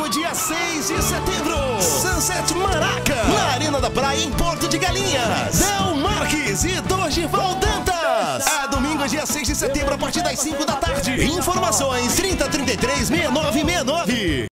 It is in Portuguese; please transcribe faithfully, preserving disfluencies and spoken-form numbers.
domingo, dia seis de setembro, Sunset Maraca, na Arena da Praia, em Porto de Galinhas. Del Marques e Dorival Dantas. É domingo, dia seis de setembro, a partir das cinco da tarde. Informações trinta, trinta e três, sessenta e nove sessenta e nove.